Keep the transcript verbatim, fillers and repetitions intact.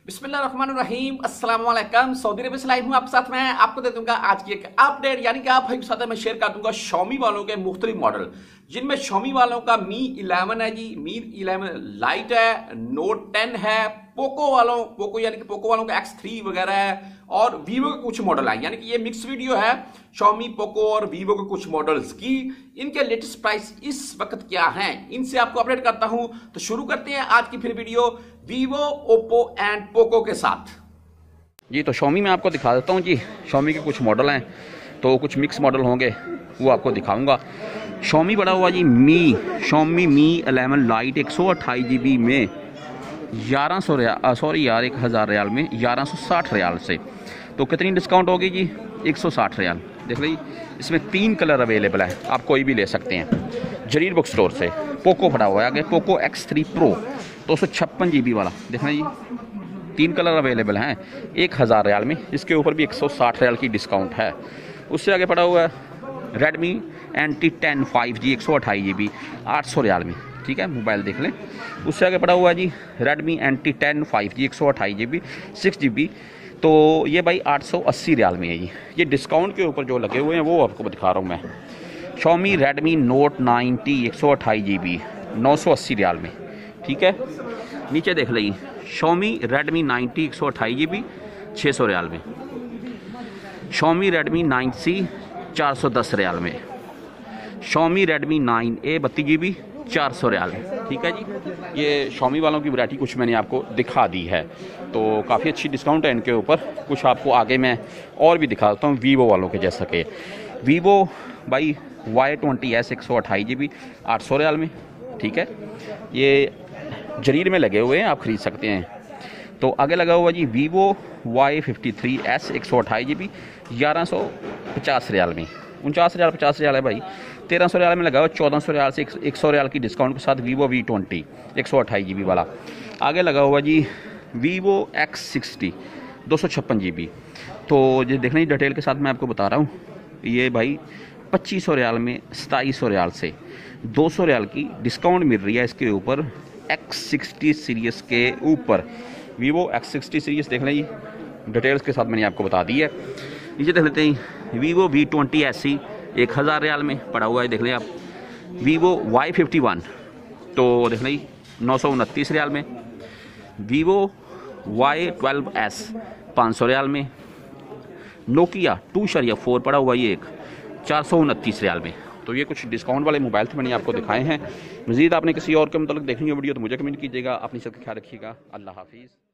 बिस्मिल्लाहिर्रहमानिर्रहीम, अस्सलाम वालेकुम। सऊदी अरब से लाइव हूँ आपके साथ। मैं आपको दे दूंगा आज की एक अपडेट, यानी कि आप भाई के साथ मैं शेयर कर दूंगा Xiaomi वालों के मुख्तलिफ मॉडल, जिनमें Xiaomi वालों का मी इलेवन है जी, मी इलेवन लाइट है, नोट टेन है, पोको वालों पोको यानी कि पोको वालों का एक्स थ्री वगैरह है, और वीवो के कुछ मॉडल हैं। यानी कि ये मिक्स वीडियो है Xiaomi, पोको और वीवो के कुछ मॉडल्स की। इनके लेटेस्ट प्राइस इस वक्त क्या हैं, इनसे आपको अपडेट करता हूं। तो शुरू करते हैं आज की फिर video Vivo, Oppo and Poco के साथ जी। तो Xiaomi में आपको दिखा देता हूँ जी। Xiaomi के कुछ मॉडल हैं, तो कुछ मिक्स मॉडल होंगे वो आपको दिखाऊंगा। Xiaomi बड़ा हुआ जी Mi Xiaomi Mi eleven lite एक सौ अट्ठाईस जी बी में ग्यारह सौ रियाल सॉरी यार एक हज़ार रियाल में ग्यारह सौ साठ रियाल से। तो कितनी डिस्काउंट होगी जी? एक सौ साठ रियाल। देख लीजिए, इसमें तीन कलर अवेलेबल है, आप कोई भी ले सकते हैं। जरीर बुक स्टोर से पोको पड़ा हुआ है आगे, पोको एक्स थ्री प्रो दो सौ छप्पन जी बी वाला। देखना जी, तीन कलर अवेलेबल हैं एक हज़ार रियाल में। इसके ऊपर भी एक सौ साठ रियाल की डिस्काउंट है। उससे आगे पड़ा हुआ है Redmi N T ten five G एक सौ अट्ठाईस जी बी आठ सौ रियाल में। ठीक है, मोबाइल देख लें। उससे आगे पड़ा हुआ है जी Redmi N T ten five G एक सौ अट्ठाईस G B six G B. तो ये भाई आठ सौ अस्सी रियाल में है जी। ये डिस्काउंट के ऊपर जो लगे हुए हैं वो आपको दिखा रहा हूँ मैं। Xiaomi रेडमी नोट नाइन्टी एक सौ अट्ठाईस जी बी नौ सौ अस्सी रियाल में। ठीक है, नीचे देख लीजिए Xiaomi रेडमी नाइन्टी एक सौ अट्ठाईस जी बी छः सौ रियाल में। Xiaomi रेडमी नाइन सी चार सौ दस रियाल में। Xiaomi रेडमी नाइन ए बत्तीस जी बी चार सौ रियाल में। ठीक है जी, ये Xiaomi वालों की वैरायटी कुछ मैंने आपको दिखा दी है। तो काफ़ी अच्छी डिस्काउंट है इनके ऊपर। कुछ आपको आगे मैं और भी दिखा देता हूँ वीवो वालों के, जैसा कि वीवो भाई वाई ट्वेंटी एस एक सौ अट्ठाईस जी बी आठ सौ रियाल में। ठीक है, ये जरीर में लगे हुए हैं, आप ख़रीद सकते हैं। तो आगे लगा हुआ जी Vivo Y fifty three S एक सौ अट्ठाईस जी बी ग्यारह सौ पचास रियाल में। उनचास रियाल पचास रियाल है भाई। तेरह सौ रियाल में लगा हुआ, चौदह सौ रियाल से एक सौ रियाल की डिस्काउंट के साथ वीवो वी ट्वेंटी एक सौ अट्ठाईस जी बी वाला। आगे लगा हुआ जी वीवो एक्स सिक्सटी दो सौ छप्पन जी बी। तो ये देखने की डिटेल के साथ मैं आपको बता रहा हूँ, ये भाई पच्चीस सौ रियाल में सताईस सौ रियाल से दो सौ रियाल की डिस्काउंट मिल रही है इसके ऊपर। एक्स सिक्सटी सीरीज़ के ऊपर वीवो एक्स सिक्सटी सीरीज़ देख लें, डिटेल्स के साथ मैंने आपको बता दी है। नीचे देख लेते हैं Vivo V twenty S C एक हज़ार रियाल में पड़ा हुआ है, देख लें आप। वीवो वाई फिफ्टी वन तो देख लें नौ सौ उनतीस रियाल में। वीवो वाई ट्वेल्व एस पाँच सौ रियाल में। नोकिया टू शरिया फोर पड़ा हुआ ये एक चार सौ उनतीस रियाल में। तो ये कुछ डिस्काउंट वाले मोबाइल थे, मैंने आपको दिखाए हैं। मज़ीद आपने किसी और के मतलब देखनी हो वीडियो तो मुझे कमेंट कीजिएगा। अपनी सबका ख्याल रखिएगा। अल्लाह हाफिज़।